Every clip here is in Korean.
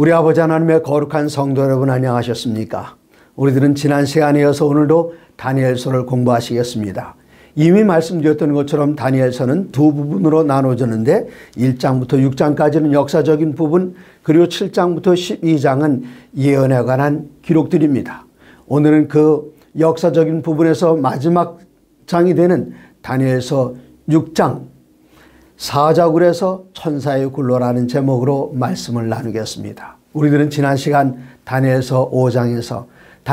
우리 아버지 하나님의 거룩한 성도 여러분, 안녕하셨습니까? 우리들은 지난 시간에 이어서 오늘도 다니엘서를 공부하시겠습니다. 이미 말씀드렸던 것처럼 다니엘서는 두 부분으로 나눠졌는데 1장부터 6장까지는 역사적인 부분, 그리고 7장부터 12장은 예언에 관한 기록들입니다. 오늘은 그 역사적인 부분에서 마지막 장이 되는 다니엘서 6장 사자굴에서 천사의 굴로라는 제목으로 말씀을 나누겠습니다. 우리들은 지난 시간 다니엘서 5장에서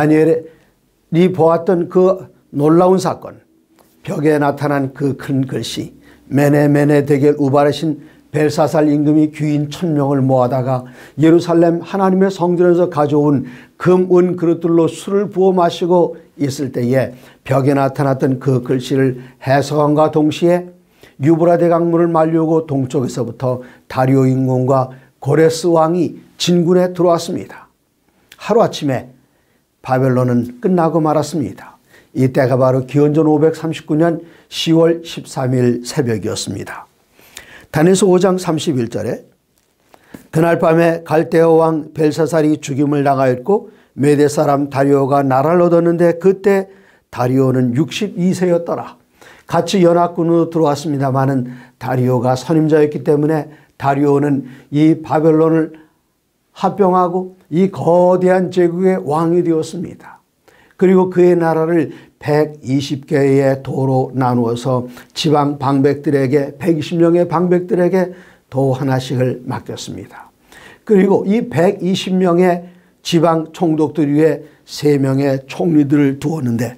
다니엘이 보았던 그 놀라운 사건, 벽에 나타난 그 큰 글씨, 메네 데겔 우바르신 벨사살 임금이 귀인 1000명을 모아다가 예루살렘 하나님의 성전에서 가져온 금, 은 그릇들로 술을 부어 마시고 있을 때에 벽에 나타났던 그 글씨를 해석함과 동시에 유브라데 강물을 말리우고 동쪽에서부터 다리오 임금과 고레스 왕이 진군에 들어왔습니다. 하루아침에 바벨론은 끝나고 말았습니다. 이때가 바로 기원전 539년 10월 13일 새벽이었습니다. 다니엘서 5장 31절에 그날 밤에 갈대아 왕 벨사살이 죽임을 당하였고 메대 사람 다리오가 나라를 얻었는데 그때 다리오는 62세였더라. 같이 연합군으로 들어왔습니다마는 다리오가 선임자였기 때문에 다리오는 이 바벨론을 합병하고 이 거대한 제국의 왕이 되었습니다. 그리고 그의 나라를 120개의 도로 나누어서 지방 방백들에게 120명의 방백들에게 도 하나씩을 맡겼습니다. 그리고 이 120명의 지방 총독들 위에 3명의 총리들을 두었는데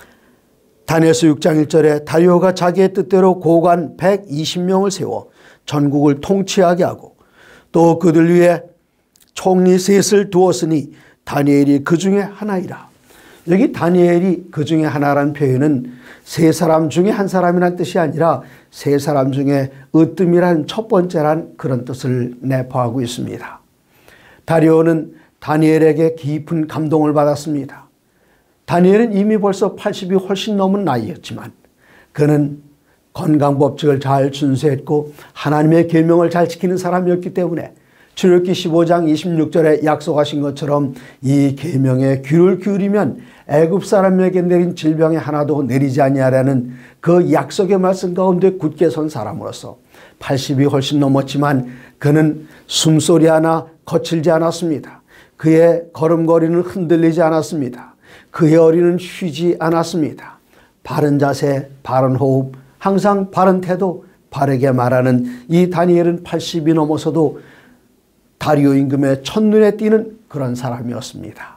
다니엘서 6장 1절에 다리오가 자기의 뜻대로 고관 120명을 세워 전국을 통치하게 하고 또 그들 위에 총리 셋을 두었으니 다니엘이 그 중에 하나이라. 여기 다니엘이 그 중에 하나라는 표현은 세 사람 중에 한 사람이란 뜻이 아니라 세 사람 중에 으뜸이란 첫 번째란 그런 뜻을 내포하고 있습니다. 다리오는 다니엘에게 깊은 감동을 받았습니다. 다니엘은 이미 벌써 80이 훨씬 넘은 나이였지만 그는 건강법칙을 잘 준수했고 하나님의 계명을 잘 지키는 사람이었기 때문에 출애굽기 15장 26절에 약속하신 것처럼 이 계명에 귀를 기울이면 애굽 사람에게 내린 질병이 하나도 내리지 아니하라는 그 약속의 말씀 가운데 굳게 선 사람으로서 80이 훨씬 넘었지만 그는 숨소리 하나 거칠지 않았습니다. 그의 걸음걸이는 흔들리지 않았습니다. 그의 어리는 쉬지 않았습니다. 바른 자세, 바른 호흡, 항상 바른 태도, 바르게 말하는 이 다니엘은 80이 넘어서도 다리오 임금의 첫눈에 띄는 그런 사람이었습니다.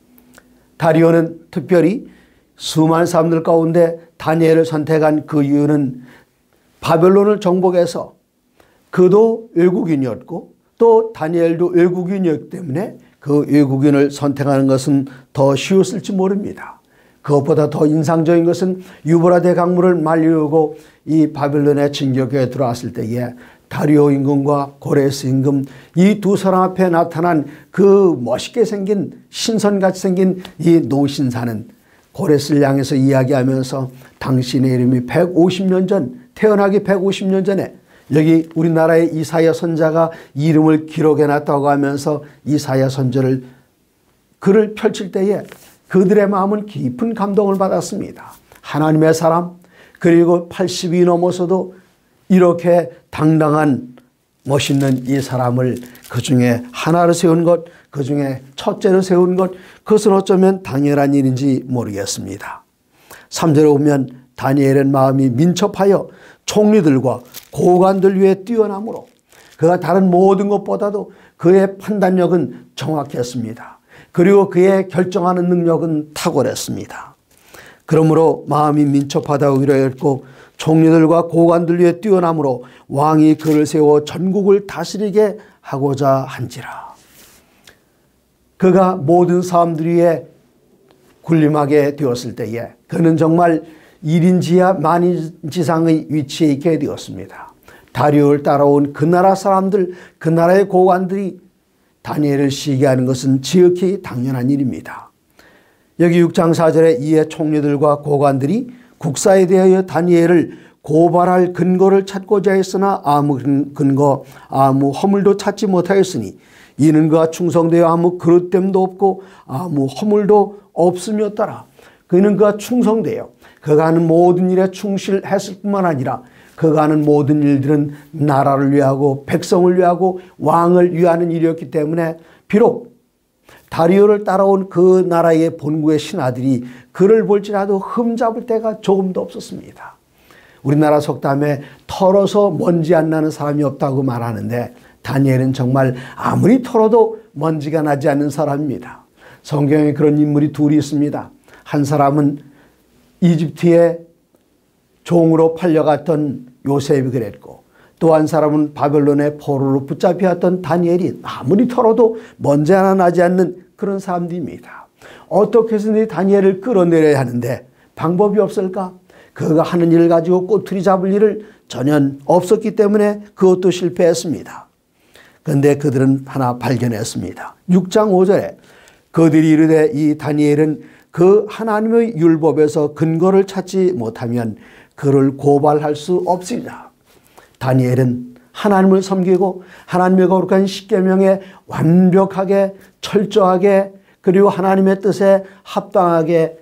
다리오는 특별히 수많은 사람들 가운데 다니엘을 선택한 그 이유는 바벨론을 정복해서 그도 외국인이었고 또 다니엘도 외국인이었기 때문에 그 외국인을 선택하는 것은 더 쉬웠을지 모릅니다. 그것보다 더 인상적인 것은 유브라데 강물을 말리우고 이 바벨론의 진격에 들어왔을 때에 다리오 임금과 고레스 임금 이 두 사람 앞에 나타난 그 멋있게 생긴 신선같이 생긴 이 노신사는 고레스를 향해서 이야기하면서 당신의 이름이 150년 전, 태어나기 150년 전에 여기 우리나라의 이사야 선자가 이름을 기록해 놨다고 하면서 이사야 선자를 글을 펼칠 때에 그들의 마음은 깊은 감동을 받았습니다. 하나님의 사람, 그리고 80이 넘어서도 이렇게 당당한 멋있는 이 사람을 그 중에 하나를 세운 것, 그 중에 첫째를 세운 것, 그것은 어쩌면 당연한 일인지 모르겠습니다. 3절에 보면 다니엘의 마음이 민첩하여 총리들과 고관들 위에 뛰어나므로 그가 다른 모든 것보다도 그의 판단력은 정확했습니다. 그리고 그의 결정하는 능력은 탁월했습니다. 그러므로 마음이 민첩하다고 이르였고 총리들과 고관들 위에 뛰어나므로 왕이 그를 세워 전국을 다스리게 하고자 한지라. 그가 모든 사람들 위에 군림하게 되었을 때에 그는 정말 1인지하 만인지상의 위치에 있게 되었습니다. 다리오를 따라온 그 나라 사람들, 그 나라의 고관들이 다니엘을 시기하는 것은 지극히 당연한 일입니다. 여기 6장 4절에 이에 총리들과 고관들이 국사에 대하여 다니엘을 고발할 근거를 찾고자 했으나 아무 근거 아무 허물도 찾지 못하였으니 이는 그가 충성되어 아무 그릇됨도 없고 아무 허물도 없음이었더라. 그는 그가 충성되어 그가 하는 모든 일에 충실했을 뿐만 아니라 그가 하는 모든 일들은 나라를 위하고 백성을 위하고 왕을 위하는 일이었기 때문에 비록 다리오를 따라온 그 나라의 본국의 신하들이 그를 볼지라도 흠잡을 때가 조금도 없었습니다. 우리나라 속담에 털어서 먼지 안 나는 사람이 없다고 말하는데 다니엘은 정말 아무리 털어도 먼지가 나지 않는 사람입니다. 성경에 그런 인물이 둘이 있습니다. 한 사람은 이집트의 종으로 팔려갔던 요셉이 그랬고 또 한 사람은 바벨론의 포로로 붙잡혀왔던 다니엘이 아무리 털어도 먼지 하나 나지 않는 그런 사람들입니다. 어떻게 해서든지 다니엘을 끌어내려야 하는데 방법이 없을까? 그가 하는 일을 가지고 꼬투리 잡을 일을 전혀 없었기 때문에 그것도 실패했습니다. 그런데 그들은 하나 발견했습니다. 6장 5절에 그들이 이르되 이 다니엘은 그 하나님의 율법에서 근거를 찾지 못하면 그를 고발할 수 없으리라. 다니엘은 하나님을 섬기고 하나님의 거룩한 십계명에 완벽하게 철저하게 그리고 하나님의 뜻에 합당하게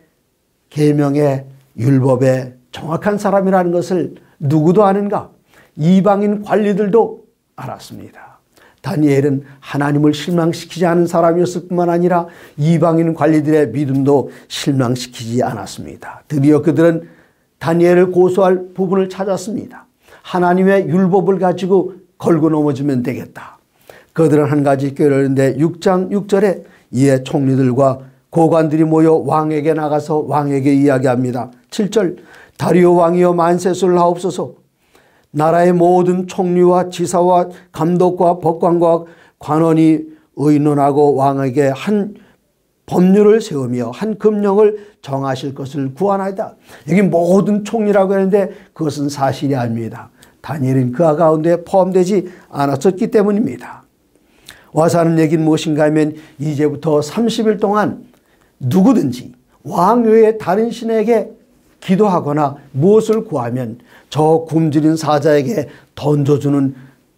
계명의 율법에 정확한 사람이라는 것을 누구도 아는가? 이방인 관리들도 알았습니다. 다니엘은 하나님을 실망시키지 않은 사람이었을 뿐만 아니라 이방인 관리들의 믿음도 실망시키지 않았습니다. 드디어 그들은 다니엘을 고소할 부분을 찾았습니다. 하나님의 율법을 가지고 걸고 넘어지면 되겠다. 그들은 한 가지 꾀를 했는데 6장 6절에 이에 총리들과 고관들이 모여 왕에게 나가서 왕에게 이야기합니다. 7절 다리오 왕이여 만세수를 하옵소서. 나라의 모든 총리와 지사와 감독과 법관과 관원이 의논하고 왕에게 한 법률을 세우며 한 금령을 정하실 것을 구하나이다. 여기 모든 총리라고 하는데 그것은 사실이 아닙니다. 다니엘은 그 가운데 포함되지 않았었기 때문입니다. 와서 하는 얘기는 무엇인가 하면 이제부터 30일 동안 누구든지 왕 외에 다른 신에게 기도하거나 무엇을 구하면 저 굶주린 사자에게 던져주는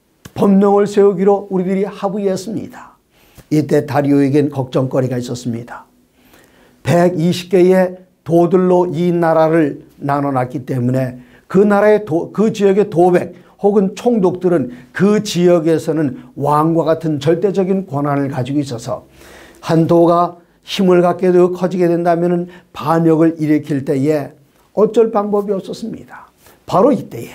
법령을 세우기로 우리들이 합의했습니다. 이때 다리오에겐 걱정거리가 있었습니다. 120개의 도들로 이 나라를 나눠놨기 때문에 그 나라의 그 지역의 도백 혹은 총독들은 그 지역에서는 왕과 같은 절대적인 권한을 가지고 있어서 한 도가 힘을 갖게 되고 커지게 된다면 반역을 일으킬 때에 어쩔 방법이 없었습니다. 바로 이때에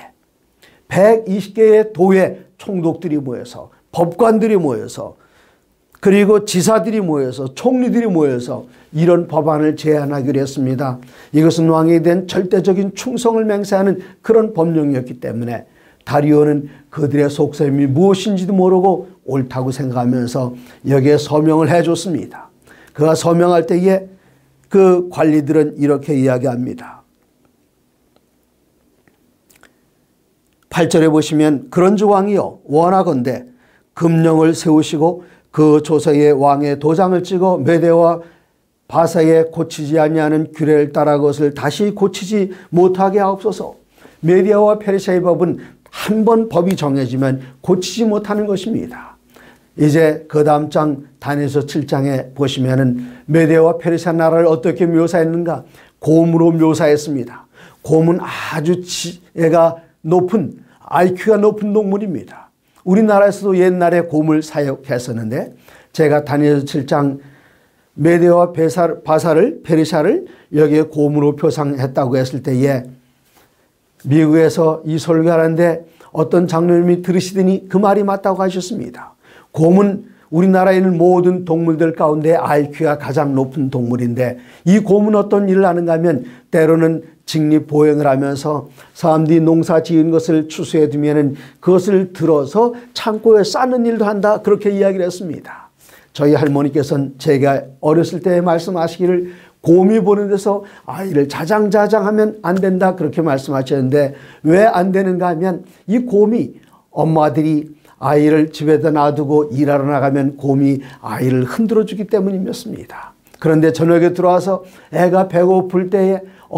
120개의 도의 총독들이 모여서 법관들이 모여서 그리고 지사들이 모여서 총리들이 모여서 이런 법안을 제안하기로 했습니다. 이것은 왕에 대한 절대적인 충성을 맹세하는 그런 법령이었기 때문에 다리오는 그들의 속셈이 무엇인지도 모르고 옳다고 생각하면서 여기에 서명을 해줬습니다. 그가 서명할 때에 그 관리들은 이렇게 이야기합니다. 8절에 보시면 그런즉 왕이여 원하건대 금령을 세우시고 그 조서에 왕의 도장을 찍어 메대와 바사에 고치지 아니하는 규례를 따라 그것을 다시 고치지 못하게 하옵소서. 메디아와 페르시아의 법은 한 번 법이 정해지면 고치지 못하는 것입니다. 이제 그 다음 장 다니엘서 7장에 보시면은 메디아와 페르시아 나라를 어떻게 묘사했는가? 곰으로 묘사했습니다. 곰은 아주 지혜가 높은 IQ가 높은 동물입니다. 우리나라에서도 옛날에 곰을 사육했었는데 제가 다니엘서 7장 메대와 바사를 페르시아를 여기에 곰으로 표상했다고 했을 때에 미국에서 이 설교하는데 어떤 장로님이 들으시더니 그 말이 맞다고 하셨습니다. 곰은 우리나라에 있는 모든 동물들 가운데 IQ가 가장 높은 동물인데 이 곰은 어떤 일을 하는가 하면 때로는 직립보행을 하면서 사람들이 농사 지은 것을 추수해 두면 그것을 들어서 창고에 싸는 일도 한다, 그렇게 이야기를 했습니다. 저희 할머니께서는 제가 어렸을 때 말씀하시기를 곰이 보는 데서 아이를 자장자장하면 안 된다, 그렇게 말씀하셨는데 왜 안 되는가 하면 이 곰이 엄마들이 아이를 집에다 놔두고 일하러 나가면 곰이 아이를 흔들어 주기 때문이었습니다. 그런데 저녁에 들어와서 애가 배고플 때에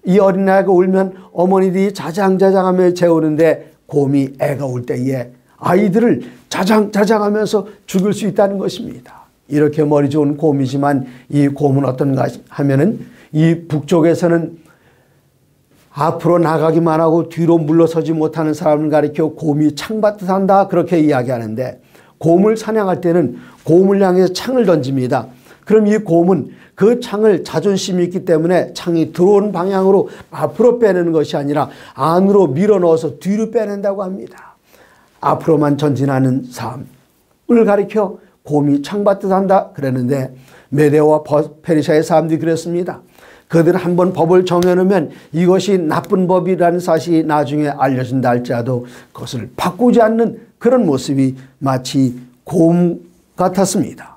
이 어린아이가 울면 어머니들이 자장자장하며 재우는데 곰이 애가 울 때에 아이들을 자장자장하면서 죽일 수 있다는 것입니다. 이렇게 머리 좋은 곰이지만 이 곰은 어떤가 하면은 이 북쪽에서는 앞으로 나가기만 하고 뒤로 물러서지 못하는 사람을 가리켜 곰이 창받듯 한다 그렇게 이야기하는데, 곰을 사냥할 때는 곰을 향해서 창을 던집니다. 그럼 이 곰은 그 창을 자존심이 있기 때문에 창이 들어오는 방향으로 앞으로 빼내는 것이 아니라 안으로 밀어 넣어서 뒤로 빼낸다고 합니다. 앞으로만 전진하는 삶을 가리켜 곰이 창받듯 한다 그랬는데, 메데와 페르시아의 사람들이 그랬습니다. 그들은 한번 법을 정해놓으면 이것이 나쁜 법이라는 사실이 나중에 알려진다 할지라도 그것을 바꾸지 않는 그런 모습이 마치 곰 같았습니다.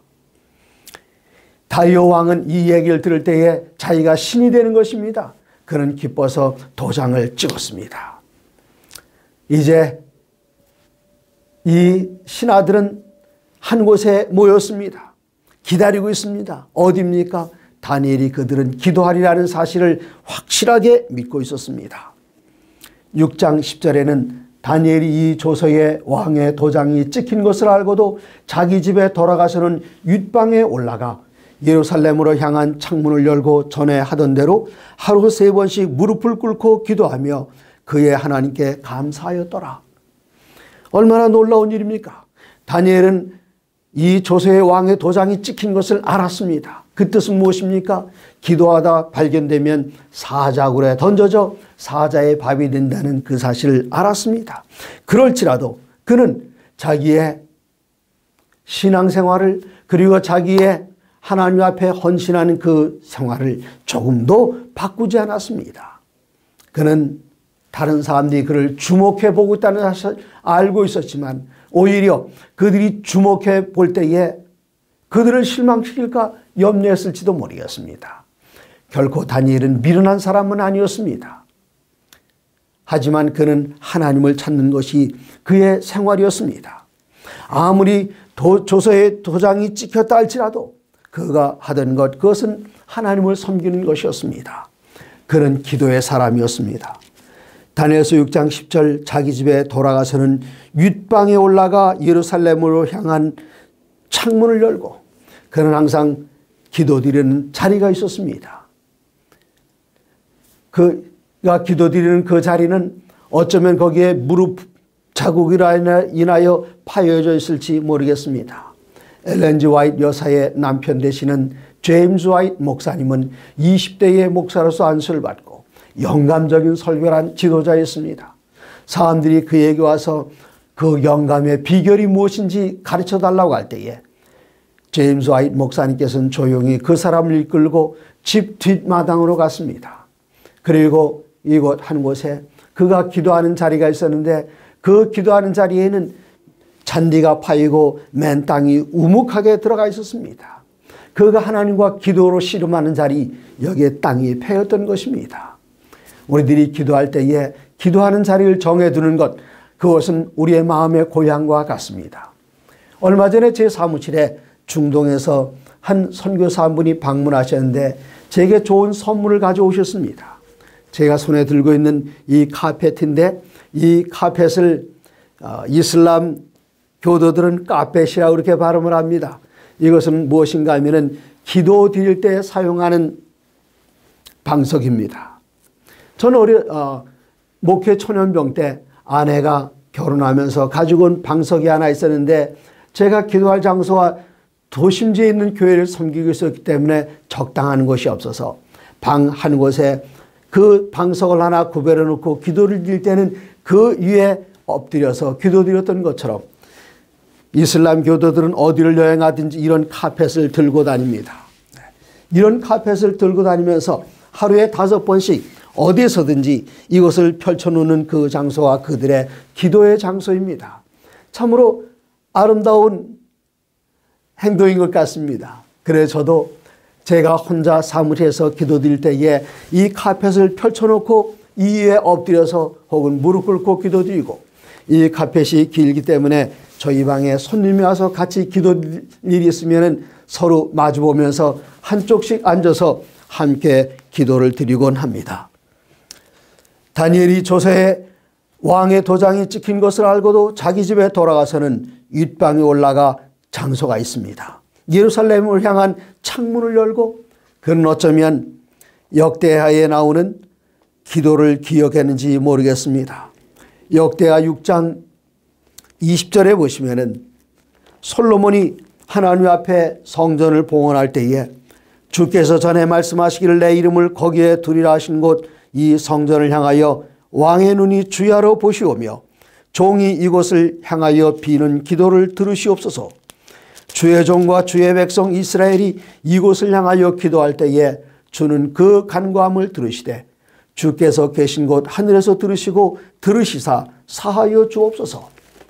다리오 왕은 이 얘기를 들을 때에 자기가 신이 되는 것입니다. 그는 기뻐서 도장을 찍었습니다. 이제 이 신하들은 한 곳에 모였습니다. 기다리고 있습니다. 어디입니까? 다니엘이 그들은 기도하리라는 사실을 확실하게 믿고 있었습니다. 6장 10절에는 다니엘이 이 조서에 왕의 도장이 찍힌 것을 알고도 자기 집에 돌아가서는 윗방에 올라가 예루살렘으로 향한 창문을 열고 전에 하던 대로 하루 3번씩 무릎을 꿇고 기도하며 그의 하나님께 감사하였더라. 얼마나 놀라운 일입니까? 다니엘은 이 조서의 왕의 도장이 찍힌 것을 알았습니다. 그 뜻은 무엇입니까? 기도하다 발견되면 사자굴에 던져져 사자의 밥이 된다는 그 사실을 알았습니다. 그럴지라도 그는 자기의 신앙생활을, 그리고 자기의 하나님 앞에 헌신하는 그 생활을 조금도 바꾸지 않았습니다. 그는 다른 사람들이 그를 주목해 보고 있다는 사실을 알고 있었지만 오히려 그들이 주목해 볼 때에 그들을 실망시킬까 염려했을지도 모르겠습니다. 결코 다니엘은 미련한 사람은 아니었습니다. 하지만 그는 하나님을 찾는 것이 그의 생활이었습니다. 아무리 조서에 도장이 찍혔다 할지라도 그가 하던 것, 그것은 하나님을 섬기는 것이었습니다. 그는 기도의 사람이었습니다. 다니엘서 6장 10절, 자기 집에 돌아가서는 윗방에 올라가 예루살렘으로 향한 창문을 열고 그는 항상 기도드리는 자리가 있었습니다. 그가 기도드리는 그 자리는 어쩌면 거기에 무릎 자국이라 인하여 파여져 있을지 모르겠습니다. 엘렌 G. 화이트 여사의 남편 되시는 제임스 화이트 목사님은 20대의 목사로서 안수를 받고 영감적인 설교란 지도자였습니다. 사람들이 그에게 와서 그 영감의 비결이 무엇인지 가르쳐 달라고 할 때에 제임스 화이트 목사님께서는 조용히 그 사람을 이끌고 집 뒷마당으로 갔습니다. 그리고 이곳 한 곳에 그가 기도하는 자리가 있었는데 그 기도하는 자리에는 잔디가 파이고 맨 땅이 우묵하게 들어가 있었습니다. 그가 하나님과 기도로 씨름하는 자리, 여기에 땅이 패였던 것입니다. 우리들이 기도할 때에 기도하는 자리를 정해두는 것, 그것은 우리의 마음의 고향과 같습니다. 얼마 전에 제 사무실에 중동에서 한 선교사 한 분이 방문하셨는데 제게 좋은 선물을 가져오셨습니다. 제가 손에 들고 있는 이 카펫인데 이 카펫을 이슬람 교도들은 카펫이라고 그렇게 발음을 합니다. 이것은 무엇인가 하면은 기도 드릴 때 사용하는 방석입니다. 저는 목회 초년병 때 아내가 결혼하면서 가지고 온 방석이 하나 있었는데 제가 기도할 장소와 도심지에 있는 교회를 섬기고 있었기 때문에 적당한 곳이 없어서 방 한 곳에 그 방석을 하나 구별해 놓고 기도를 드릴 때는 그 위에 엎드려서 기도드렸던 것처럼 이슬람 교도들은 어디를 여행하든지 이런 카펫을 들고 다닙니다. 이런 카펫을 들고 다니면서 하루에 5번씩 어디에서든지 이것을 펼쳐놓는 그 장소와 그들의 기도의 장소입니다. 참으로 아름다운 행동인 것 같습니다. 그래서 저도 제가 혼자 사무실에서 기도드릴 때에 이 카펫을 펼쳐놓고 이 위에 엎드려서 혹은 무릎 꿇고 기도드리고, 이 카펫이 길기 때문에 저희 방에 손님이 와서 같이 기도드릴 일이 있으면 서로 마주보면서 한쪽씩 앉아서 함께 기도를 드리곤 합니다. 다니엘이 조서에 왕의 도장이 찍힌 것을 알고도 자기 집에 돌아가서는 윗방에 올라가 장소가 있습니다. 예루살렘을 향한 창문을 열고 그는 어쩌면 역대하에 나오는 기도를 기억했는지 모르겠습니다. 역대하 6장 20절에 보시면은 솔로몬이 하나님 앞에 성전을 봉헌할 때에 주께서 전에 말씀하시기를 내 이름을 거기에 두리라 하신 곳 이 성전을 향하여 왕의 눈이 주야로 보시오며 종이 이곳을 향하여 비는 기도를 들으시옵소서. 주의 종과 주의 백성 이스라엘이 이곳을 향하여 기도할 때에 주는 그 간구함을 들으시되 주께서 계신 곳 하늘에서 들으시고 들으시사 사하여 주옵소서.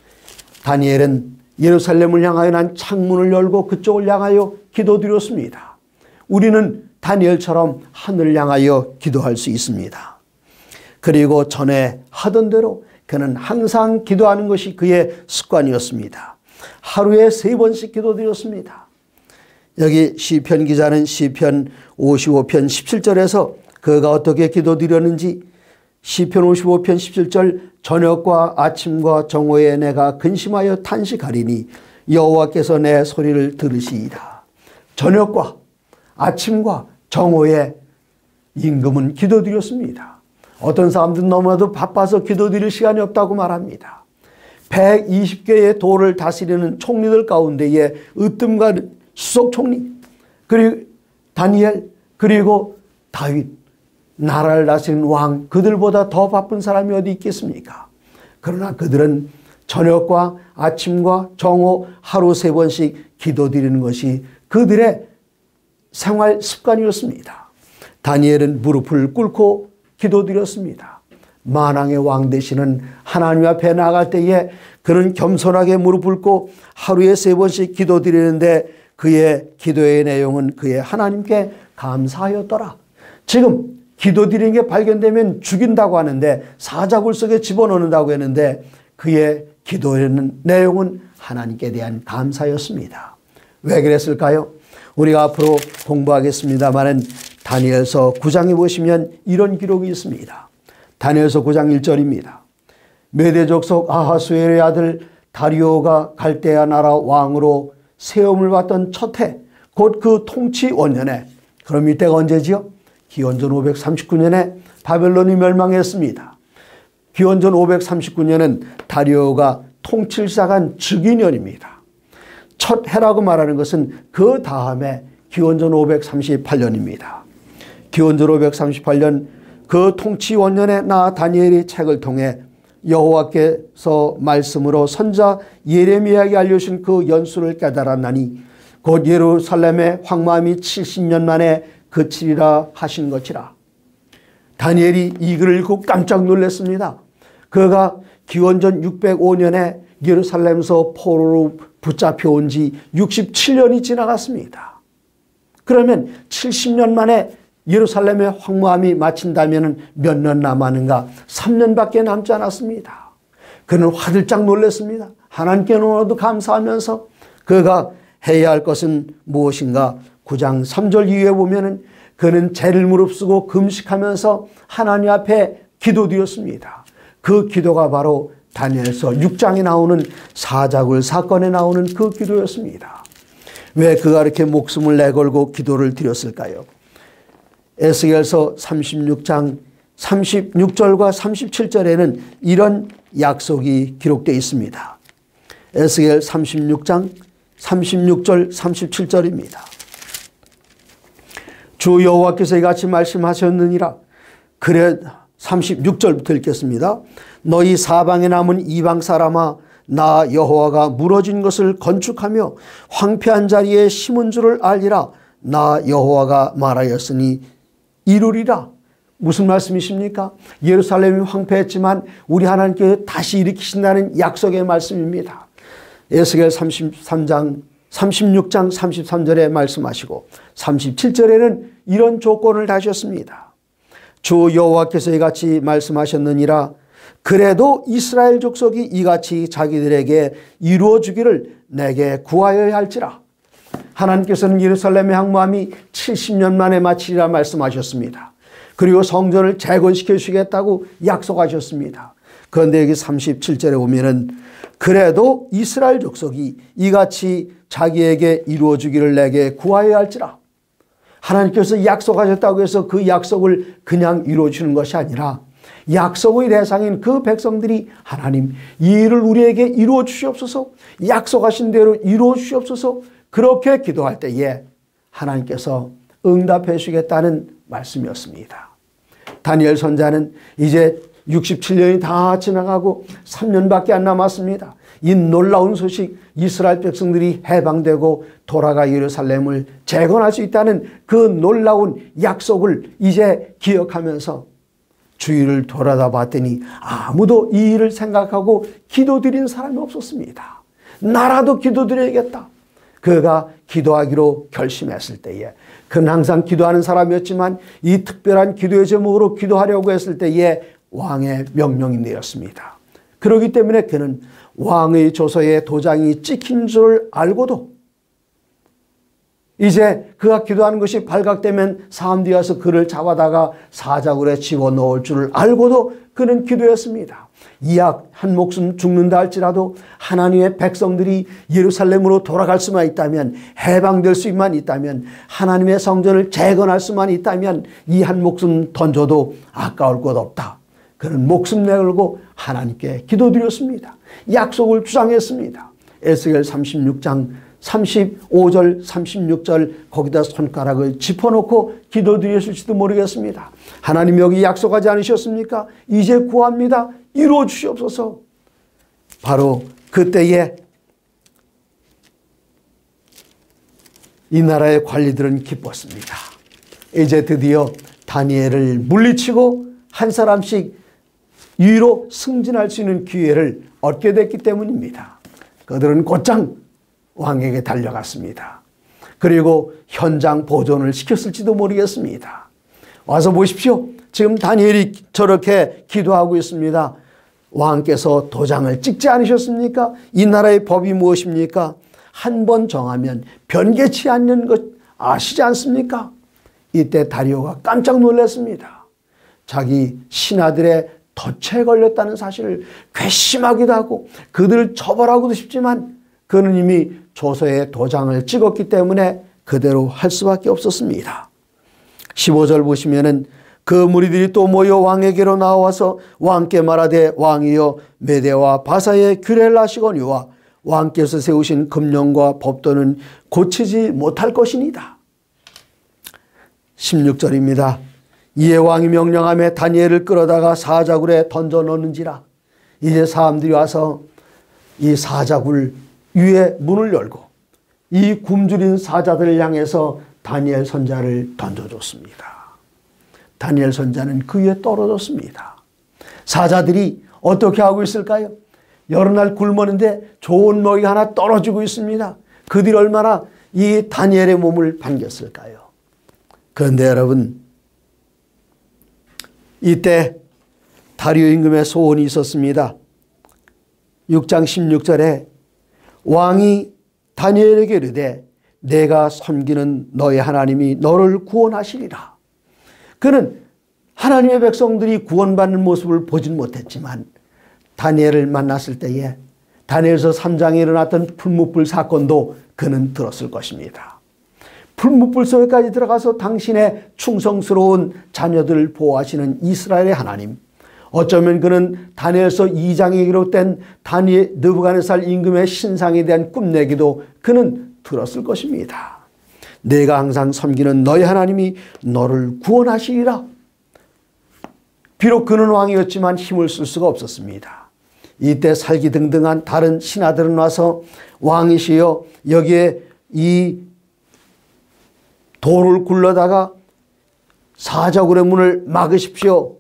다니엘은 예루살렘을 향하여 난 창문을 열고 그쪽을 향하여 기도드렸습니다. 우리는 다니엘처럼 하늘을 향하여 기도할 수 있습니다. 그리고 전에 하던 대로 그는 항상 기도하는 것이 그의 습관이었습니다. 하루에 3번씩 기도드렸습니다. 여기 시편 기자는 시편 55편 17절에서 그가 어떻게 기도드렸는지 시편 55편 17절 저녁과 아침과 정오에 내가 근심하여 탄식하리니 여호와께서 내 소리를 들으시이다. 저녁과 아침과 정오에 임금은 기도드렸습니다. 어떤 사람들은 너무나도 바빠서 기도드릴 시간이 없다고 말합니다. 120개의 도를 다스리는 총리들 가운데에 으뜸과 수석 총리 그리고 다니엘 그리고 다윗 나라를 다스리는 왕 그들보다 더 바쁜 사람이 어디 있겠습니까? 그러나 그들은 저녁과 아침과 정오 하루 3번씩 기도드리는 것이 그들의 생활 습관이었습니다. 다니엘은 무릎을 꿇고 기도드렸습니다. 만왕의 왕 되시는 하나님 앞에 나아갈 때에 그는 겸손하게 무릎을 꿇고 하루에 3번씩 기도드리는데 그의 기도의 내용은 그의 하나님께 감사하였더라. 지금 기도드리는 게 발견되면 죽인다고 하는데 사자굴 속에 집어넣는다고 했는데 그의 기도의 내용은 하나님께 대한 감사였습니다. 왜 그랬을까요? 우리가 앞으로 공부하겠습니다마는 다니엘서 9장에 보시면 이런 기록이 있습니다. 다니엘서 9장 1절입니다. 메대 족속 아하수엘의 아들 다리오가 갈대아 나라 왕으로 세움을 받던 첫 해, 곧 그 통치 원년에, 그럼 이때가 언제지요? 기원전 539년에 바벨론이 멸망했습니다. 기원전 539년은 다리오가 통치를 시작한 즉위년입니다. 첫 해라고 말하는 것은 그 다음에 기원전 538년입니다. 기원전 538년 그 통치 원년에 나 다니엘이 책을 통해 여호와께서 말씀으로 선자 예레미야에게 알려주신 그 연수를 깨달았나니 곧 예루살렘의 황무함이 70년 만에 그치리라 하신 것이라. 다니엘이 이 글을 읽고 깜짝 놀랐습니다. 그가 기원전 605년에 예루살렘에서 포로로 붙잡혀온 지 67년이 지나갔습니다. 그러면 70년 만에 예루살렘의 황무함이 마친다면 몇 년 남았는가? 3년밖에 남지 않았습니다. 그는 화들짝 놀랐습니다. 하나님께 너무나도 감사하면서 그가 해야 할 것은 무엇인가? 9장 3절 이후에 보면은 그는 죄를 무릅쓰고 금식하면서 하나님 앞에 기도드렸습니다. 그 기도가 바로 다니엘서 6장에 나오는 사자굴 사건에 나오는 그 기도였습니다. 왜 그가 이렇게 목숨을 내걸고 기도를 드렸을까요? 에스겔서 36장 36절과 37절에는 이런 약속이 기록되어 있습니다. 에스겔 36장 36절 37절입니다. 주 여호와께서 이같이 말씀하셨느니라. 그래 36절부터 읽겠습니다. 너희 사방에 남은 이방 사람아 나 여호와가 무너진 것을 건축하며 황폐한 자리에 심은 줄을 알리라. 나 여호와가 말하였으니 이루리라. 무슨 말씀이십니까? 예루살렘이 황폐했지만 우리 하나님께 다시 일으키신다는 약속의 말씀입니다. 에스겔 33장 36장 33절에 말씀하시고 37절에는 이런 조건을 다셨습니다. 주 여호와께서 이같이 말씀하셨느니라. 그래도 이스라엘 족속이 이같이 자기들에게 이루어 주기를 내게 구하여야 할지라. 하나님께서는 예루살렘의 황무함이 70년 만에 마치리라 말씀하셨습니다. 그리고 성전을 재건시켜 주시겠다고 약속하셨습니다. 그런데 여기 37절에 보면은 그래도 이스라엘 족속이 이같이 자기에게 이루어 주기를 내게 구하여야 할지라. 하나님께서 약속하셨다고 해서 그 약속을 그냥 이루어 주는 것이 아니라 약속의 대상인 그 백성들이 하나님 이 일을 우리에게 이루어 주시옵소서, 약속하신 대로 이루어 주시옵소서, 그렇게 기도할 때에 하나님께서 응답해 주시겠다는 말씀이었습니다. 다니엘 선자는 이제 67년이 다 지나가고 3년밖에 안 남았습니다. 이 놀라운 소식, 이스라엘 백성들이 해방되고 돌아가 예루살렘을 재건할 수 있다는 그 놀라운 약속을 이제 기억하면서 주위를 돌아다 봤더니 아무도 이 일을 생각하고 기도드린 사람이 없었습니다. 나라도 기도드려야겠다. 그가 기도하기로 결심했을 때에, 그는 항상 기도하는 사람이었지만 이 특별한 기도의 제목으로 기도하려고 했을 때에 왕의 명령이 내렸습니다. 그렇기 때문에 그는 왕의 조서에 도장이 찍힌 줄 알고도 이제 그가 기도하는 것이 발각되면 사람들이 와서 그를 잡아다가 사자굴에 집어넣을 줄 알고도 그는 기도했습니다. 이악 한 목숨 죽는다 할지라도 하나님의 백성들이 예루살렘으로 돌아갈 수만 있다면, 해방될 수만 있다면, 하나님의 성전을 재건할 수만 있다면 이 한 목숨 던져도 아까울 것 없다. 그는 목숨 내걸고 하나님께 기도드렸습니다. 약속을 주장했습니다. 에스겔 36장 35절 36절 거기다 손가락을 짚어놓고 기도드렸을지도 모르겠습니다. 하나님 여기 약속하지 않으셨습니까? 이제 구합니다. 이루어 주시옵소서. 바로 그때에 이 나라의 관리들은 기뻤습니다. 이제 드디어 다니엘을 물리치고 한 사람씩 위로 승진할 수 있는 기회를 얻게 됐기 때문입니다. 그들은 곧장 왕에게 달려갔습니다. 그리고 현장 보존을 시켰을지도 모르겠습니다. 와서 보십시오. 지금 다니엘이 저렇게 기도하고 있습니다. 왕께서 도장을 찍지 않으셨습니까? 이 나라의 법이 무엇입니까? 한 번 정하면 변개치 않는 것 아시지 않습니까? 이때 다리오가 깜짝 놀랐습니다. 자기 신하들의 덫에 걸렸다는 사실을 괘씸하기도 하고 그들을 처벌하고도 싶지만 그는 이미 조서에 도장을 찍었기 때문에 그대로 할 수밖에 없었습니다. 15절 보시면은 그 무리들이 또 모여 왕에게로 나와서 왕께 말하되 왕이여 메대와 바사의 규례를 하시거니와 왕께서 세우신 금령과 법도는 고치지 못할 것이니이다. 16절입니다. 이에 왕이 명령하며 다니엘을 끌어다가 사자굴에 던져 넣는지라. 이제 사람들이 와서 이 사자굴 위에 문을 열고 이 굶주린 사자들을 향해서 다니엘 선자를 던져줬습니다. 다니엘 선자는 그 위에 떨어졌습니다. 사자들이 어떻게 하고 있을까요? 여러 날 굶었는데 좋은 먹이가 하나 떨어지고 있습니다. 그들이 얼마나 이 다니엘의 몸을 반겼을까요? 그런데 여러분, 이때 다리오 임금의 소원이 있었습니다. 6장 16절에 왕이 다니엘에게 이르되 내가 섬기는 너의 하나님이 너를 구원하시리라. 그는 하나님의 백성들이 구원받는 모습을 보진 못했지만 다니엘을 만났을 때에 다니엘서 3장에 일어났던 풀무불 사건도 그는 들었을 것입니다. 풀무불 속에까지 들어가서 당신의 충성스러운 자녀들을 보호하시는 이스라엘의 하나님, 어쩌면 그는 다니엘서 2장에 기록된 느부갓네살 임금의 신상에 대한 꿈내기도 그는 들었을 것입니다. 내가 항상 섬기는 너의 하나님이 너를 구원하시리라. 비록 그는 왕이었지만 힘을 쓸 수가 없었습니다. 이때 살기등등한 다른 신하들은 와서 왕이시여 여기에 이 돌을 굴러다가 사자굴의 문을 막으십시오.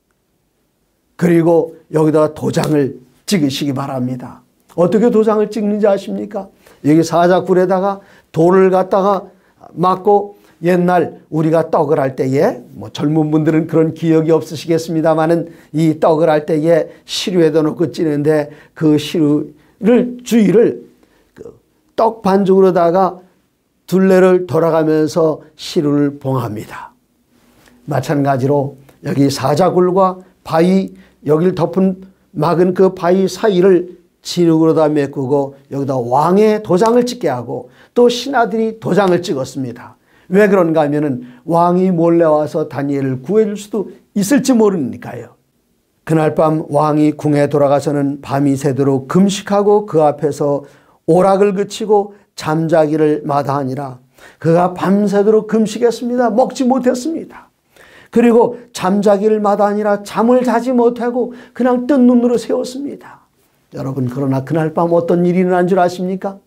그리고 여기다가 도장을 찍으시기 바랍니다. 어떻게 도장을 찍는지 아십니까? 여기 사자굴에다가 돌을 갖다가 막고 옛날 우리가 떡을 할 때에 뭐 젊은 분들은 그런 기억이 없으시겠습니다만은 이 떡을 할 때에 시루에다 놓고 찌는데 그 시루를 주위를 떡 반죽으로다가 둘레를 돌아가면서 시루를 봉합니다. 마찬가지로 여기 사자굴과 바위, 여기를 막은 그 바위 사이를 진흙으로다 메꾸고 여기다 왕의 도장을 찍게 하고 또 신하들이 도장을 찍었습니다. 왜 그런가 하면은 왕이 몰래 와서 다니엘을 구해줄 수도 있을지 모르니까요. 그날 밤 왕이 궁에 돌아가서는 밤이 새도록 금식하고 그 앞에서 오락을 그치고 잠자기를 마다하니라. 그가 밤새도록 금식했습니다. 먹지 못했습니다. 그리고 잠자기를 마다하니라. 잠을 자지 못하고 그냥 뜬 눈으로 세웠습니다. 여러분, 그러나 그날 밤 어떤 일이 일어난 줄 아십니까?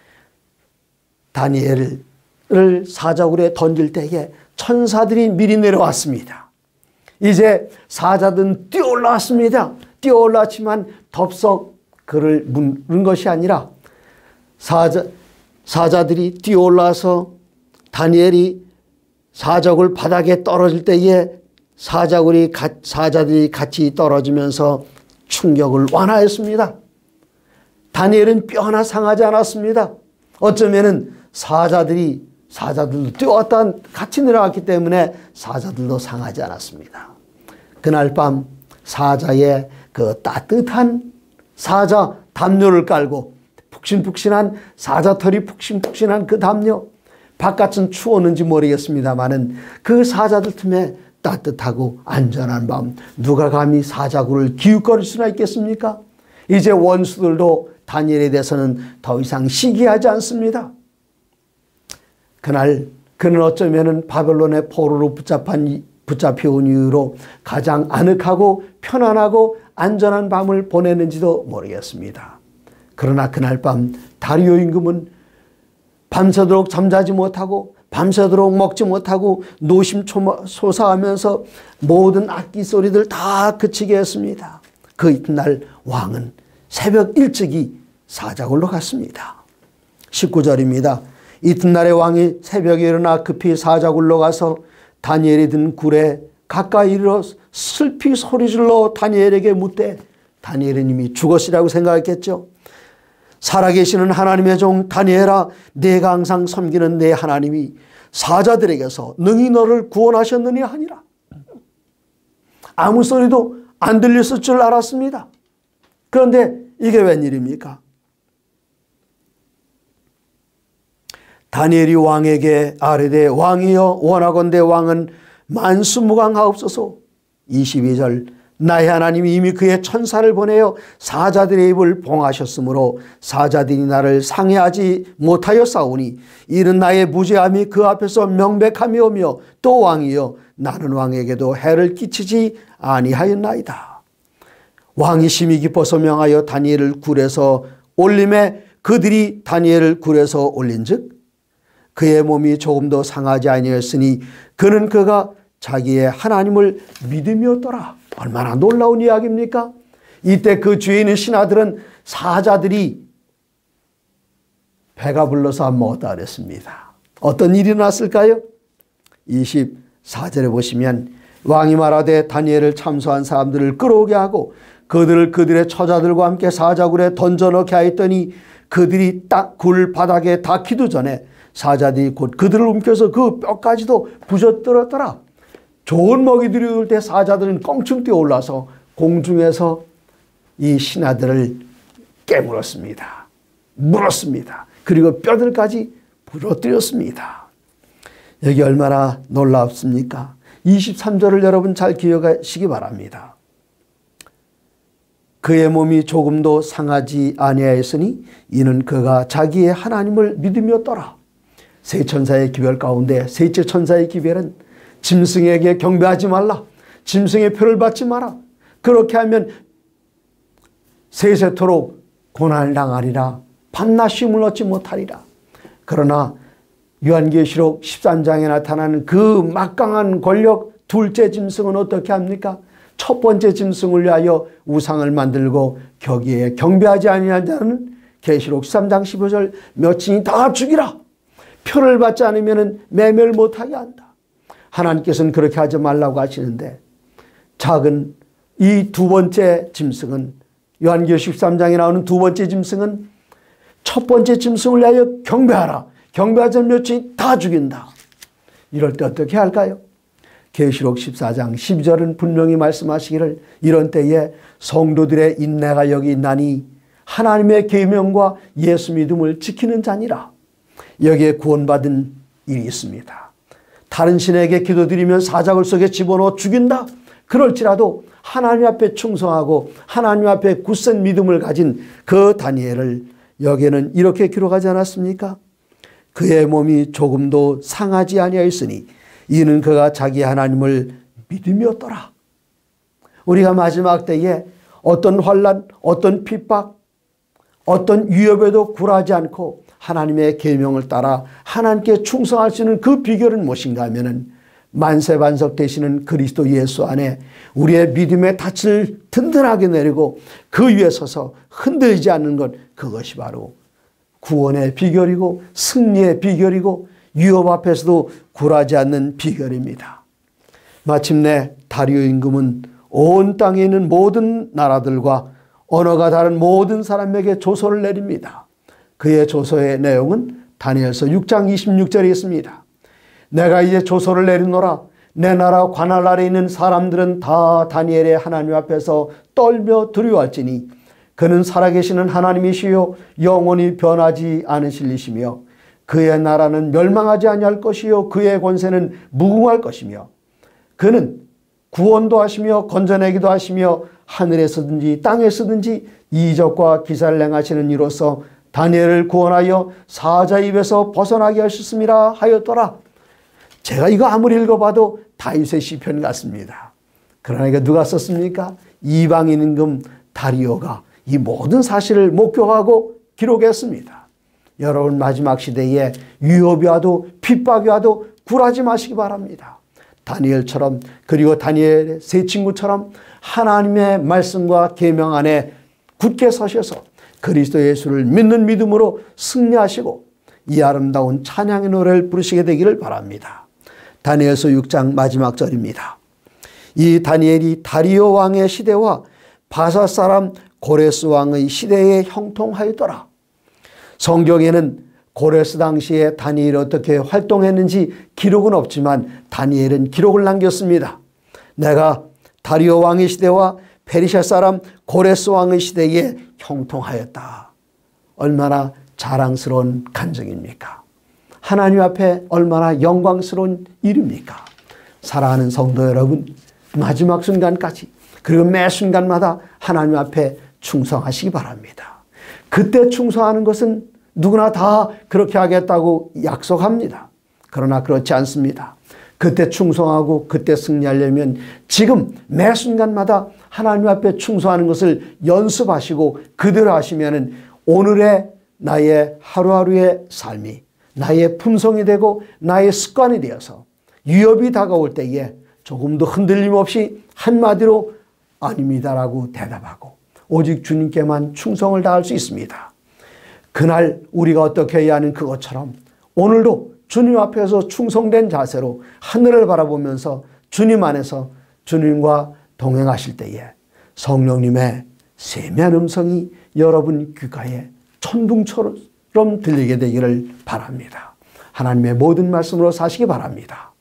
다니엘을 사자굴에 던질 때에 천사들이 미리 내려왔습니다. 이제 사자들은 뛰어올라왔습니다. 뛰어올랐지만 덥석 그를 무는 것이 아니라 사자들이 뛰어올라서 다니엘이 사자굴 바닥에 떨어질 때에 사자들이 같이 떨어지면서 충격을 완화했습니다. 다니엘은 뼈 하나 상하지 않았습니다. 어쩌면은 사자들도 뛰어왔다 같이 내려왔기 때문에 사자들도 상하지 않았습니다. 그날 밤 사자의 그 따뜻한 사자 담요를 깔고 푹신푹신한 사자털이 푹신푹신한 그 담요, 바깥은 추웠는지 모르겠습니다만은 그 사자들 틈에 따뜻하고 안전한 밤, 누가 감히 사자굴을 기웃거릴 수나 있겠습니까? 이제 원수들도 다니엘에 대해서는 더 이상 시기하지 않습니다. 그날 그는 어쩌면은 바벨론의 포로로 붙잡혀온 이후로 가장 아늑하고 편안하고 안전한 밤을 보냈는지도 모르겠습니다. 그러나 그날 밤 다리오 임금은 밤새도록 잠자지 못하고 밤새도록 먹지 못하고 노심초사하면서 모든 악기 소리들 다 그치게 했습니다. 그 이튿날 왕은 새벽 일찍이 사자굴로 갔습니다. 19절입니다. 이튿날에 왕이 새벽에 일어나 급히 사자굴로 가서 다니엘이 든 굴에 가까이 이르러 슬피 소리질러 다니엘에게 묻되, 다니엘은 이미 죽었으라고 생각했겠죠. 살아계시는 하나님의 종 다니엘아, 내가 항상 섬기는 내 하나님이 사자들에게서 능히 너를 구원하셨느니 하니라. 아무 소리도 안 들렸을 줄 알았습니다. 그런데 이게 웬일입니까? 다니엘이 왕에게 아뢰되, 왕이여 원하건대 왕은 만수무강하옵소서. 22절, 나의 하나님이 이미 그의 천사를 보내어 사자들의 입을 봉하셨으므로 사자들이 나를 상해하지 못하여 싸우니 이는 나의 무죄함이 그 앞에서 명백함이오며, 또 왕이여 나는 왕에게도 해를 끼치지 아니하였나이다. 왕이 심히 기뻐서 명하여 다니엘을 굴에서 올림에 그들이 다니엘을 굴에서 올린즉 그의 몸이 조금도 상하지 아니하였으니 그는 그가 자기의 하나님을 믿음이었더라. 얼마나 놀라운 이야기입니까? 이때 그 주위에 있는 신하들은 사자들이 배가 불러서 안 먹었다 그랬습니다. 어떤 일이 났을까요? 24절에 보시면 왕이 말하되 다니엘을 참소한 사람들을 끌어오게 하고 그들을 그들의 처자들과 함께 사자굴에 던져넣게 하였더니 그들이 딱 굴 바닥에 닿기도 전에 사자들이 곧 그들을 움켜서 그 뼈까지도 부셔뜨렸더라. 좋은 먹이들이 올 때 사자들은 껑충 뛰어올라서 공중에서 이 신하들을 깨물었습니다. 물었습니다. 그리고 뼈들까지 부러뜨렸습니다. 여기 얼마나 놀랍습니까? 23절을 여러분 잘 기억하시기 바랍니다. 그의 몸이 조금도 상하지 아니하였으니 이는 그가 자기의 하나님을 믿음이었더라. 세 천사의 기별 가운데 셋째 천사의 기별은 짐승에게 경배하지 말라. 짐승의 표를 받지 마라. 그렇게 하면 세세토록 고난을 당하리라. 밤낮 쉼을 얻지 못하리라. 그러나 요한계시록 13장에 나타나는 그 막강한 권력 둘째 짐승은 어떻게 합니까? 첫 번째 짐승을 위하여 우상을 만들고 거기에 경배하지 아니한 자는 계시록 13장 15절 몇층이 다 죽이라. 표를 받지 않으면 매멸 못하게 한다. 하나님께서는 그렇게 하지 말라고 하시는데 작은 이 두 번째 짐승은, 요한계시록 13장에 나오는 두 번째 짐승은 첫 번째 짐승을 위하여 경배하라. 경배하지 않으면 몇층이 다 죽인다. 이럴 때 어떻게 할까요? 계시록 14장 12절은 분명히 말씀하시기를 이런 때에 성도들의 인내가 여기 있나니 하나님의 계명과 예수 믿음을 지키는 자니라. 여기에 구원받은 일이 있습니다. 다른 신에게 기도드리면 사자굴 속에 집어넣어 죽인다. 그럴지라도 하나님 앞에 충성하고 하나님 앞에 굳센 믿음을 가진 그 다니엘을 여기에는 이렇게 기록하지 않았습니까? 그의 몸이 조금도 상하지 아니하였으니 이는 그가 자기 하나님을 믿음이었더라. 우리가 마지막 때에 어떤 환난, 어떤 핍박, 어떤 위협에도 굴하지 않고 하나님의 계명을 따라 하나님께 충성할 수 있는 그 비결은 무엇인가 하면은 만세반석 되시는 그리스도 예수 안에 우리의 믿음의 닻을 든든하게 내리고 그 위에 서서 흔들리지 않는 것, 그것이 바로 구원의 비결이고 승리의 비결이고 위협 앞에서도 굴하지 않는 비결입니다. 마침내 다리오 임금은 온 땅에 있는 모든 나라들과 언어가 다른 모든 사람에게 조서를 내립니다. 그의 조서의 내용은 다니엘서 6장 26절에 있습니다. 내가 이제 조서를 내리노라. 내 나라 관할 아래 있는 사람들은 다 다니엘의 하나님 앞에서 떨며 두려워할지니 그는 살아계시는 하나님이시요 영원히 변하지 않으실 이시며 그의 나라는 멸망하지 아니할 것이요 그의 권세는 무궁할 것이며 그는 구원도 하시며 건져내기도 하시며 하늘에서든지 땅에서든지 이적과 기사를 행하시는 이로써 다니엘을 구원하여 사자 입에서 벗어나게 하셨습니다 하였더라. 제가 이거 아무리 읽어봐도 다윗의 시편 같습니다. 그러나 이거 누가 썼습니까? 이방인 임금 다리오가 이 모든 사실을 목격하고 기록했습니다. 여러분 마지막 시대에 위협이 와도 핍박이 와도 굴하지 마시기 바랍니다. 다니엘처럼 그리고 다니엘의 세 친구처럼 하나님의 말씀과 계명 안에 굳게 서셔서 그리스도 예수를 믿는 믿음으로 승리하시고 이 아름다운 찬양의 노래를 부르시게 되기를 바랍니다. 다니엘서 6장 마지막 절입니다. 이 다니엘이 다리오 왕의 시대와 바사 사람 고레스 왕의 시대에 형통하였더라. 성경에는 고레스 당시에 다니엘이 어떻게 활동했는지 기록은 없지만 다니엘은 기록을 남겼습니다. 내가 다리오 왕의 시대와 페르시아 사람 고레스 왕의 시대에 형통하였다. 얼마나 자랑스러운 간증입니까? 하나님 앞에 얼마나 영광스러운 일입니까? 사랑하는 성도 여러분, 마지막 순간까지 그리고 매 순간마다 하나님 앞에 충성하시기 바랍니다. 그때 충성하는 것은 누구나 다 그렇게 하겠다고 약속합니다. 그러나 그렇지 않습니다. 그때 충성하고 그때 승리하려면 지금 매 순간마다 하나님 앞에 충성하는 것을 연습하시고 그대로 하시면 오늘의 나의 하루하루의 삶이 나의 품성이 되고 나의 습관이 되어서 위협이 다가올 때에 조금도 흔들림 없이 한마디로 아닙니다라고 대답하고 오직 주님께만 충성을 다할 수 있습니다. 그날 우리가 어떻게 해야 하는 그것처럼 오늘도 주님 앞에서 충성된 자세로 하늘을 바라보면서 주님 안에서 주님과 동행하실 때에 성령님의 세미한 음성이 여러분 귓가에 천둥처럼 들리게 되기를 바랍니다. 하나님의 모든 말씀으로 사시기 바랍니다.